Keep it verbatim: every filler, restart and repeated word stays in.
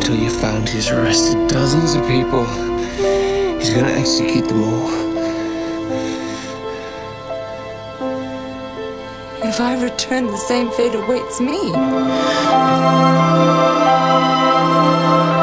until you found he's arrested dozens of people. He's gonna execute them all. If I return, the same fate awaits me.